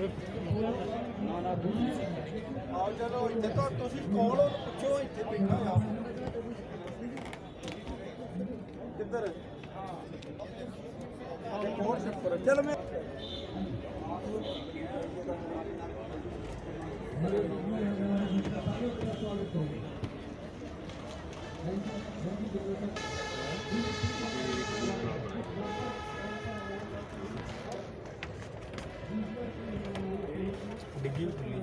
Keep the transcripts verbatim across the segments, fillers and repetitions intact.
आओ चलो इतने तो तुसी कौन हो पूछो इतने बैठा आप किधर और शुक्र चल मैं डिग्गी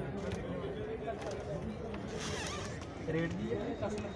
रेट भी है।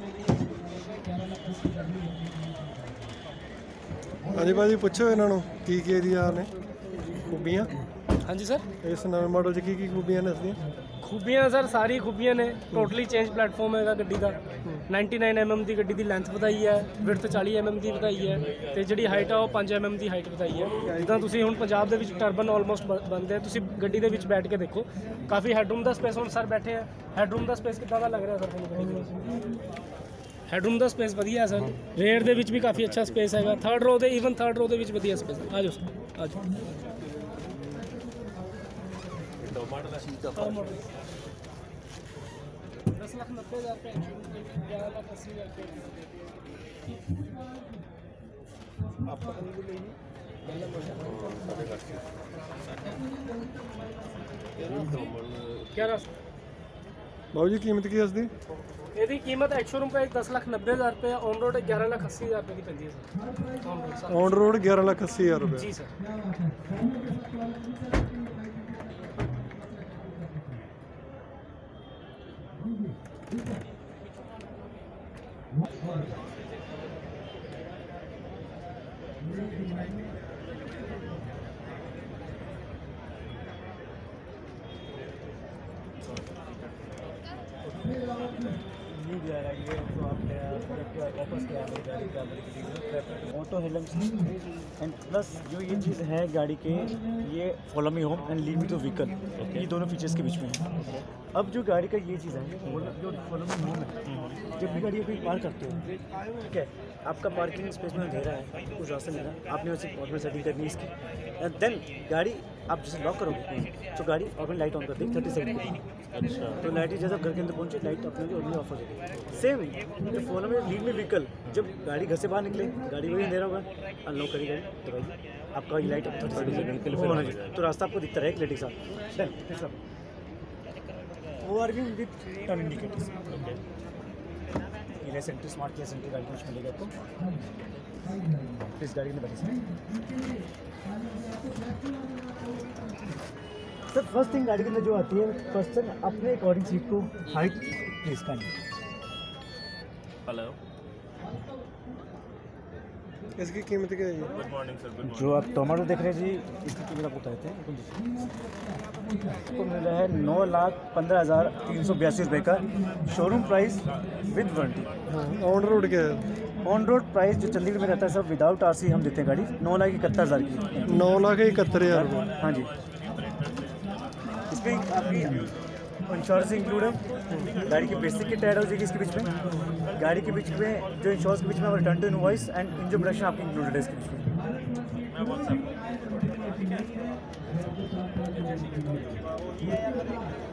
हाँ जी भाजी पुछो इन्हों की की ਦੀਆਂ ਨੇ खूबियाँ। हाँ जी सर, इस नवे मॉडल च की की खूबियाँ ने इसदियां? खूबियाँ सर सारी खूबियाँ ने टोटली चेंज प्लेटफॉर्म है गड्डी का निन्यानवे एम एम की गड्डी की लेंथ ਵਧਾਈ है विड्थ चालीस एम एम की ਵਧਾਈ है ਤੇ ਜਿਹੜੀ ਹਾਈਟ ਆ ਉਹ पाँच एम एम ਦੀ ਹਾਈਟ ਵਧਾਈ ਹੈ। ਜਿੱਦਾਂ ਤੁਸੀਂ ਹੁਣ ਪੰਜਾਬ ਦੇ ਵਿੱਚ ਟਰਬਨ ਆਲਮੋਸਟ ਬੰਦੇ ਆ, ਤੁਸੀਂ ਗੱਡੀ ਦੇ ਵਿੱਚ ਬੈਠ ਕੇ ਦੇਖੋ ਕਾਫੀ ਹੈਡਰੂਮ ਦਾ ਸਪੇਸ। ਹੁਣ ਸਰ ਬੈਠੇ ਆ, ਹੈਡਰੂਮ ਦਾ ਸਪੇਸ ਕਿੱਦਾਂ ਦਾ ਲੱਗ ਰਿਹਾ ਸਰ ਤੁਹਾਨੂੰ ਗੱਡੀ ਦੇ ਵਿੱਚ? ਹੈਡਰੂਮ ਦਾ ਸਪੇਸ ਵਧੀਆ ਹੈ ਸਰ, ਰੇਅਰ ਦੇ ਵਿੱਚ ਵੀ ਕਾਫੀ ਅੱਛਾ ਸਪੇਸ ਹੈਗਾ, ਥਰਡ ਰੋ ਦੇ ਈਵਨ ਥਰਡ ਰੋ ਦੇ ਵਿੱਚ ਵਧੀਆ ਸਪੇਸ। ਆ ਜਾਓ ਸਰ, ਆ ਜਾਓ। दस लाख नब्बे हज़ार रुपये, ग्यारह लाख अस्सी हज़ार रुपये। क्या बाबू जी कीमत की इसकी? यदि कीमत एक शोरूम प्राइस दस लाख नब्बे हज़ार रुपये, ऑन रोड ग्यारह लाख अस्सी हज़ार रुपये की पैंती है सर। ऑन रोड ग्यारह लाख अस्सी हज़ार रुपये जी सर। ऑटो हेलम एंड प्लस जो ये चीज़ है गाड़ी के, ये follow me home and leave me to vehicle, ये दोनों फीचर्स के बीच में है। अब जो गाड़ी का ये चीज़ है, जो फॉलो मी होम है, जब भी गाड़ी कोई पार्क करते हो, ठीक है, आपका पार्किंग स्पेस में दे रहा है, कुछ रास्ता नहीं रहा, आपने उसे ऑटोमेटिक सेटिंग करनी है इसकी, एंड देन गाड़ी आप जैसे लॉक करोगे तो गाड़ी अपनी लाइट ऑन कर देगी थर्टी सेकंड के लिए। अच्छा, तो लाइट जैसे घर के अंदर पहुंचे लाइट अपने ऑटोमेटिक ऑफ हो जाएगी। सेम जो फॉलो में लीव में व्हीकल, जब गाड़ी घर से बाहर निकले गाड़ी वही अंधेरा होगा, अनलॉक करी गाड़ी दबाइए, आपका लाइट थर्टी सेकंड होना चाहिए, तो रास्ता आपको दिखता रहेगा लेडी साथ। वो आर बी विथ टर्न इंडिकेटर्स, ये सेंटर स्मार्ट केयर सेंटर गाड़ी कुछ मिलेगा आपको। प्लीज़ गाड़ी में बैठिए सर। फर्स्ट थिंग गाड़ी के अंदर जो आती है, पर्सन अपने अकॉर्डिंग सीट को हाइट प्लेस करनी। हेलो, इसकी कीमत क्या है? Good morning sir. गुड जो आप टोमेटो देख रहे हैं जी, इसकी कीमत आपको बताते हैं। इसको मिल रहा है नौ लाख पंद्रह हज़ार तीन सौ बयासी रुपये का showroom price with warranty. On road क्या है? ऑन रोड प्राइस जो चंडीगढ़ में रहता है सर, विदाउट आर सी हम देते हैं गाड़ी नौ लाख इकहत्तर हज़ार की। नौ लाख इकहत्तर हज़ार रुपये। हाँ जी, इसमें आपकी इंश्योरेंस इंक्लूड है, गाड़ी की बेसिक की टायर हो जाएगी इसके बीच में, गाड़ी के बीच में जो इंश्योरेंस के बीच में return to invoice and engine production आपकी इंक्लूडेड है इसके बीच में।